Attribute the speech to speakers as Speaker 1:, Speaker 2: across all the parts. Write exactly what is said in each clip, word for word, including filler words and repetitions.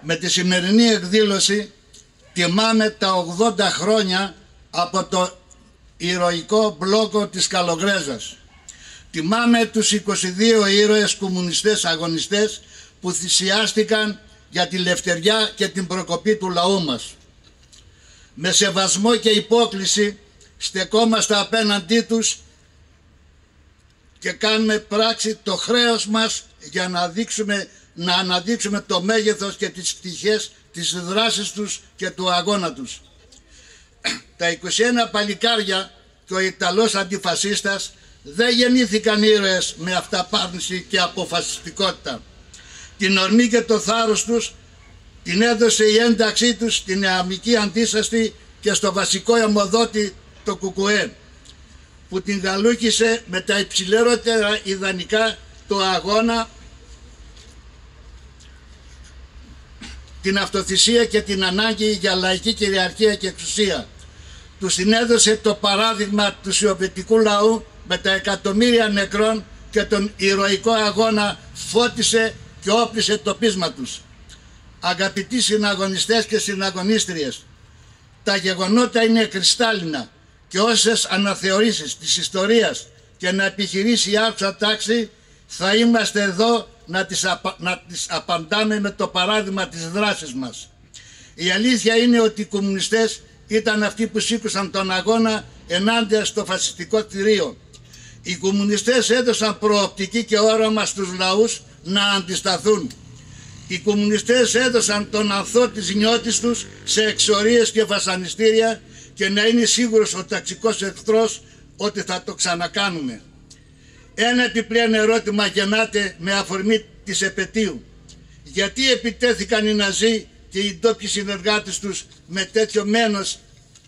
Speaker 1: Με τη σημερινή εκδήλωση τιμάμε τα ογδόντα χρόνια από το ηρωικό μπλόκο της Καλογρέζας. Τιμάμε τους είκοσι δύο ήρωες κομμουνιστές αγωνιστές που θυσιάστηκαν για τη λευτεριά και την προκοπή του λαού μας. Με σεβασμό και υπόκληση στεκόμαστε απέναντί τους και κάνουμε πράξη το χρέος μας για να, δείξουμε, να αναδείξουμε το μέγεθος και τις πτυχές της δράσης τους και του αγώνα τους. Τα είκοσι ένα παλικάρια και ο Ιταλός αντιφασίστας δεν γεννήθηκαν ήρωες με αυταπάρνηση και αποφασιστικότητα. Την ορμή και το θάρρος τους την έδωσε η ένταξή τους στην νεαμική αντίσταση και στο βασικό αιμοδότη το Κουκουέ, που την γαλούκησε με τα υψηλότερα ιδανικά του αγώνα, την αυτοθυσία και την ανάγκη για λαϊκή κυριαρχία και εξουσία. Τους συνέδωσε το παράδειγμα του σοβιετικού λαού με τα εκατομμύρια νεκρών και τον ηρωικό αγώνα φώτισε και όπλισε το πείσμα τους. Αγαπητοί συναγωνιστές και συναγωνίστριες, τα γεγονότα είναι κρυστάλλινα και όσες αναθεωρήσεις της ιστορίας και να επιχειρήσει η άρχουσα τάξη θα είμαστε εδώ να τις, απα... να τις απαντάμε με το παράδειγμα της δράσης μας. Η αλήθεια είναι ότι οι κομμουνιστές ήταν αυτοί που σήκωσαν τον αγώνα ενάντια στο φασιστικό θηρίο. Οι κομμουνιστές έδωσαν προοπτική και όραμα στους λαούς να αντισταθούν. Οι κομμουνιστές έδωσαν τον ανθό της νιώτης τους σε εξορίες και βασανιστήρια και να είναι σίγουρος ο ταξικός εχθρός ότι θα το ξανακάνουμε. Ένα επιπλέον ερώτημα γεννάται με αφορμή της επετείου. Γιατί επιτέθηκαν οι Ναζί και οι ντόπιοι συνεργάτες τους με τέτοιο μένος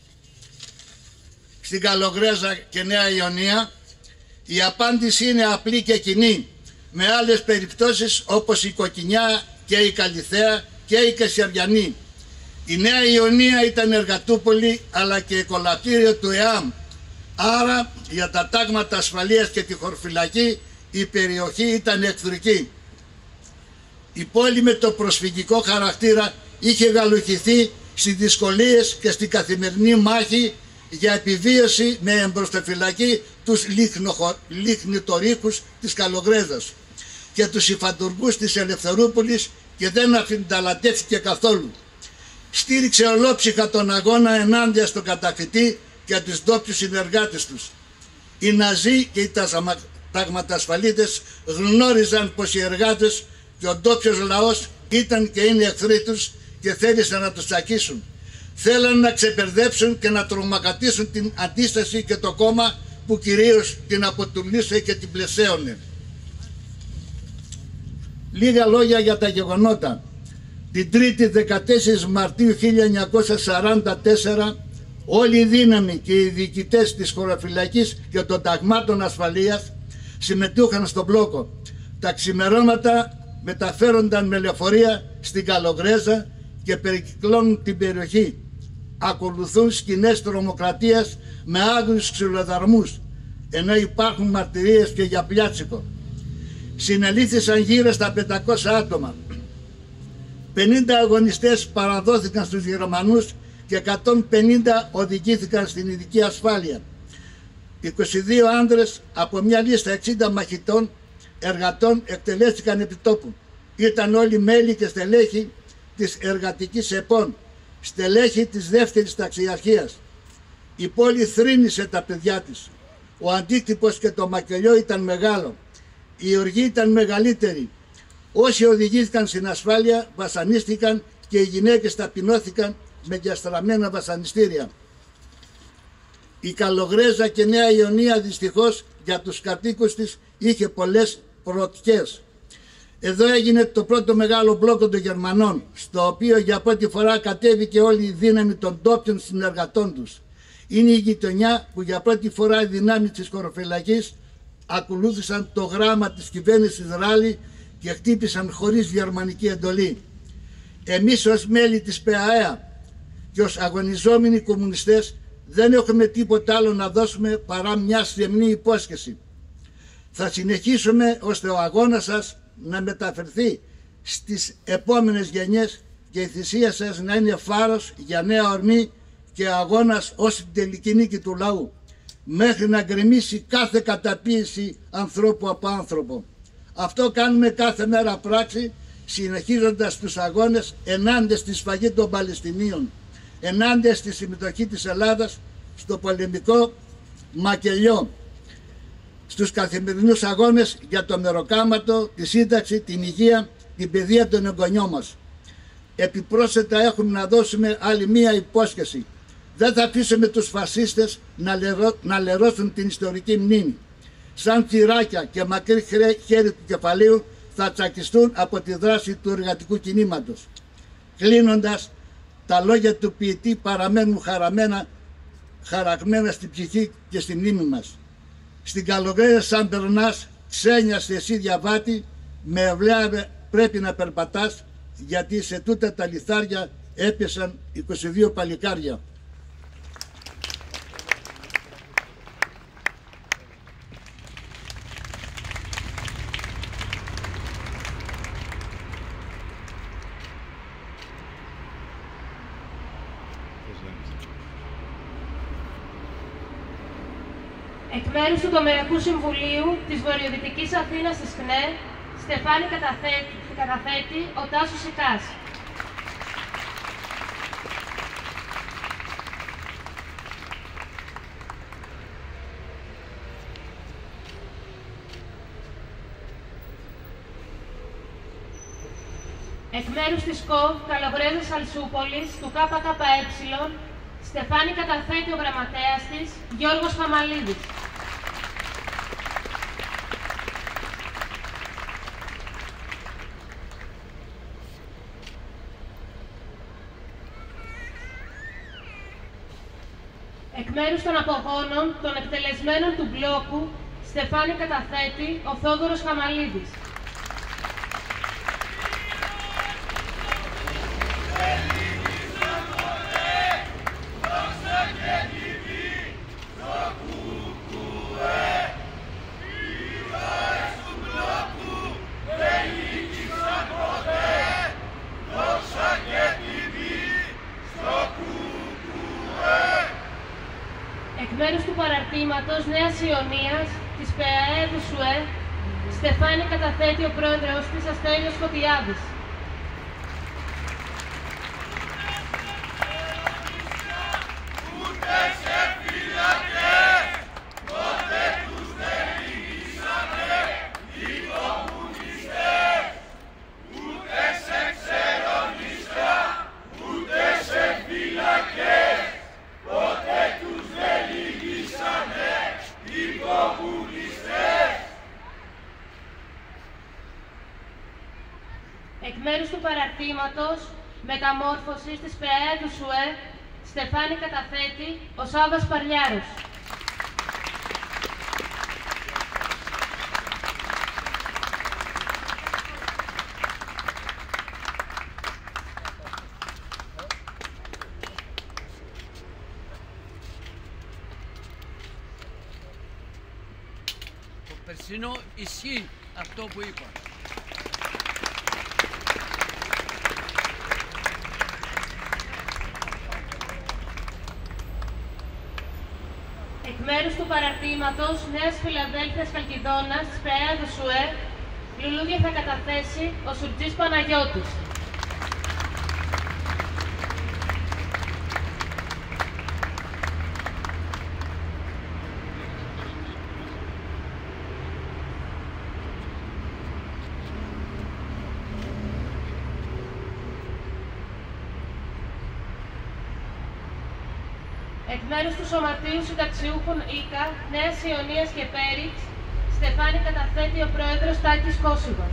Speaker 1: στην Καλογρέζα και Νέα Ιωνία? Η απάντηση είναι απλή και κοινή, με άλλες περιπτώσεις όπως η Κοκκινιά και η Καλιθέα και η Κεσσεριανή. Η Νέα Ιωνία ήταν εργατούπολη αλλά και κολαπτήριο του ΕΑΜ, άρα για τα τάγματα ασφαλείας και τη χωροφυλακή η περιοχή ήταν εχθρική. Η πόλη με το προσφυγικό χαρακτήρα είχε γαλουχηθεί στις δυσκολίες και στην καθημερινή μάχη για επιβίωση με εμπροστοφυλακή τους λιχνητορύχους της Καλογρέζας και τους υφαντουργούς της Ελευθερούπολης και δεν αφινταλατεύτηκε καθόλου. Στήριξε ολόψυχα τον αγώνα ενάντια στον κατακτητή και τους ντόπιους συνεργάτες τους. Οι Ναζί και οι ταγματασφαλίτες γνώριζαν πως οι εργάτες και ο ντόπιος λαός ήταν και είναι εχθροί τους και θέλησαν να τους τσακίσουν. Θέλαν να ξεπερδέψουν και να τρομακρατήσουν την αντίσταση και το κόμμα που κυρίως την αποτελούσε και την πλαισίωνε. Λίγα λόγια για τα γεγονότα. Την Τρίτη δεκατέσσερις Μαρτίου χίλια εννιακόσια σαράντα τέσσερα όλοι οι δύναμοι και οι διοικητές της χωροφυλακής και των ταγμάτων ασφαλείας συμμετείχαν στον μπλόκο. Τα ξημερώματα μεταφέρονταν με λεωφορεία στην Καλογρέζα και περικυκλώνουν την περιοχή. Ακολουθούν σκηνές τρομοκρατίας με άγριους ξυλοδαρμούς, ενώ υπάρχουν μαρτυρίες και για πλιάτσικο. Συνελήφθησαν γύρω στα πεντακόσια άτομα. πενήντα αγωνιστές παραδόθηκαν στους Γερμανούς και εκατόν πενήντα οδηγήθηκαν στην ειδική ασφάλεια. είκοσι δύο άνδρες από μια λίστα εξήντα μαχητών εργατών εκτελέστηκαν επί τόπου. Ήταν όλοι μέλη και στελέχη της εργατικής ΕΠΟΝ, στελέχη της δεύτερης ταξιαρχίας. Η πόλη θρήνησε τα παιδιά της. Ο αντίκτυπος και το μακελιό ήταν μεγάλο. Η οργή ήταν μεγαλύτερη. Όσοι οδηγήθηκαν στην ασφάλεια βασανίστηκαν και οι γυναίκες ταπεινώθηκαν με διαστραμμένα βασανιστήρια. Η Καλογρέζα και Νέα Ιωνία δυστυχώς για τους κατοίκους της είχε πολλές προοπτικές. Εδώ έγινε το πρώτο μεγάλο μπλόκο των Γερμανών, στο οποίο για πρώτη φορά κατέβηκε όλη η δύναμη των ντόπιων συνεργατών τους. Είναι η γειτονιά που για πρώτη φορά οι δυνάμεις της χωροφυλακής ακολούθησαν το γράμμα της κυβέρνησης Ράλι και χτύπησαν χωρίς γερμανική εντολή. Εμείς ως μέλη της ΠΑΕΑ και ως αγωνιζόμενοι κομμουνιστές δεν έχουμε τίποτα άλλο να δώσουμε παρά μια στενή υπόσχεση. Θα συνεχίσουμε ώστε ο αγώνας σας να μεταφερθεί στις επόμενες γενιές και η θυσία σας να είναι φάρος για νέα ορμή και αγώνας ως την τελική νίκη του λαού, μέχρι να γκρεμίσει κάθε καταπίεση ανθρώπου από άνθρωπο. Αυτό κάνουμε κάθε μέρα πράξη, συνεχίζοντας τους αγώνες ενάντια στη σφαγή των Παλαιστινίων, ενάντια στη συμμετοχή της Ελλάδας στο πολεμικό μακελιό, στους καθημερινούς αγώνες για το μεροκάματο, τη σύνταξη, την υγεία, την παιδεία των εγγονιών μας. Επιπρόσθετα έχουμε να δώσουμε άλλη μία υπόσχεση. Δεν θα αφήσουμε τους φασίστες να, λερώ, να λερώσουν την ιστορική μνήμη. Σαν θυράκια και μακρύ χέρι του κεφαλίου θα τσακιστούν από τη δράση του εργατικού κινήματος. Κλείνοντας, τα λόγια του ποιητή παραμένουν χαραμένα, χαραγμένα στην ψυχή και στη μνήμη μας. Στην καλογραία σαν περνάς, ξένιασε εσύ διαβάτη, με ευλαία πρέπει να περπατάς, γιατί σε τούτα τα λιθάρια έπεσαν είκοσι δύο παλικάρια.
Speaker 2: Εκ μέρους του Τομεακού Συμβουλίου της Βορειοδυτικής Αθήνας της ΚΝΕ, Στεφάνη καταθέτει, καταθέτει ο Τάσος Σικάς. Εκ μέρους της ΚΟΒ Καλογρέζας Αλσούπολης του ΚΚΕ, Στεφάνη καταθέτει ο γραμματέας της, Γιώργος Χαμαλίδης. Εκ μέρους των απογόνων των εκτελεσμένων του μπλόκου, Στεφάνη καταθέτει ο Θόδωρος Χαμαλίδης. Εκ μέρους του παραρτήματος Νέας Ιωνίας της ΠΑΕ ΔΣΟΕ, Στεφάνη καταθέτει ο πρόεδρος της, Αστέλιος Φωτιάδης. Εκ μέρους του παραρτήματος Μεταμόρφωσης της ΠΑΕ ΔΣΟΕ, Στεφάνη καταθέτει ο Σάββας Παρλιάρος.
Speaker 3: Το περσινό ισχύει αυτό που είπα.
Speaker 2: Εκ μέρους του παραρτήματος Νέας Φιλαδέλφειας Χαλκιδόνας της ΠΑΕ ΔΣΟΕ, λουλούδια θα καταθέσει ο Σουρτζής Παναγιώτης. Εκ μέρους του Σωματείου Συνταξιούχων ΙΚΑ, Νέας Ιωνίας και Πέριξ, Στεφάνη καταθέτει ο πρόεδρος Τάκης Κώσιβας.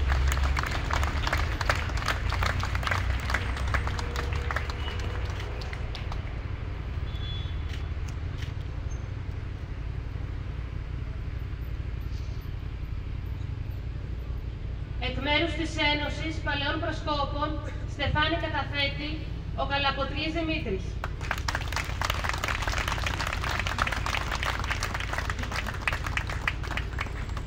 Speaker 2: Εκ μέρους της Ένωσης Παλαιών Προσκόπων, Στεφάνη καταθέτει ο Καλαποτρής Δημήτρης.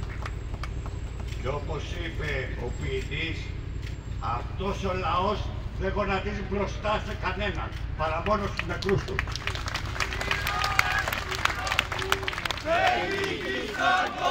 Speaker 4: Και όπως είπε ο ποιητής, αυτός ο λαός δεν γονατίζει μπροστά σε κανέναν, παρά μόνο στους νεκρούς του.